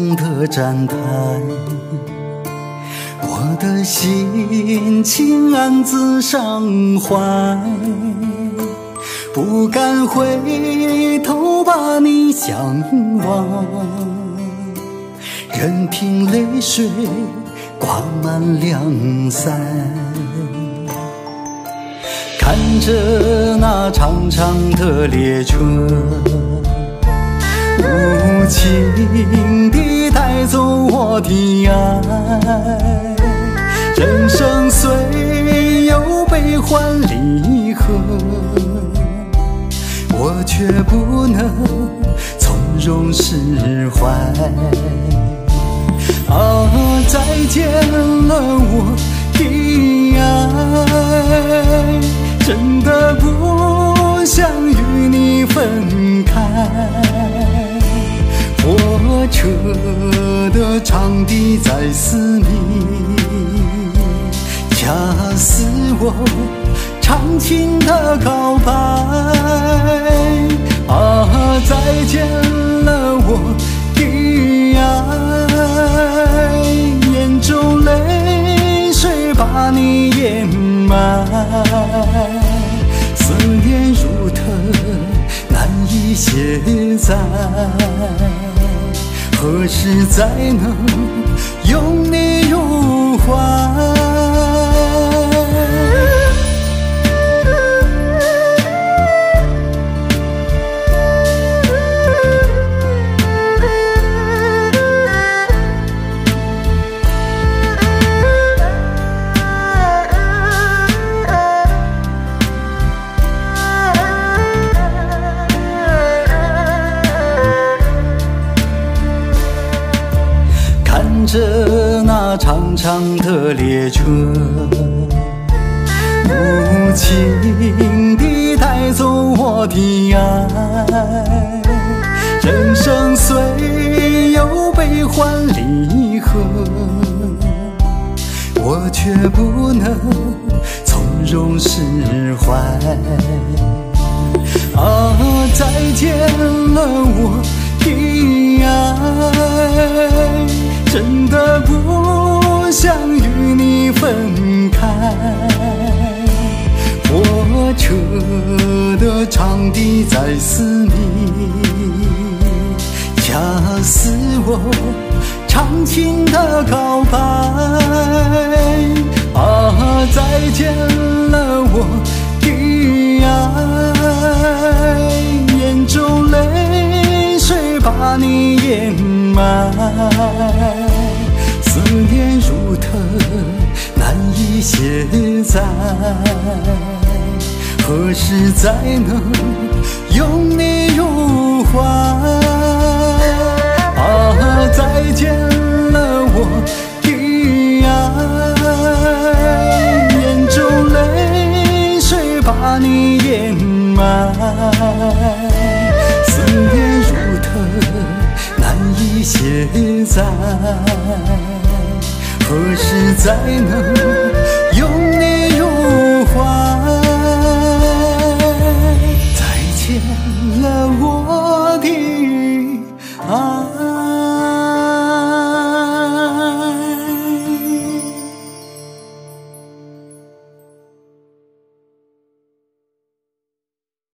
长的站台，我的心情暗自伤怀，不敢回头把你相望，任凭泪水挂满两腮。看着那长长的列车，无情地带走我的爱，人生虽有悲欢离合，我却不能从容释怀。啊，再见了我的爱，真的不想与你分开。火车的长笛在嘶鸣，掐死我长情的告白。啊，再见了我的爱，眼中泪水把你掩埋，思念如藤难以卸载，何时才能拥你入怀？看着那长长的列车，无情地带走我的爱，人生虽有悲欢离合，我却不能从容释怀。啊，再见了我的爱，真的不想与你分开。火车的长笛在嘶鸣，掐死我长情的告白。啊，再见了我的爱，眼中泪水把你掩埋，思念如藤难以卸载，何时才能拥你入怀？啊，再见了我的爱，眼中泪水把你掩埋，思念如藤难以卸载，何时才能拥你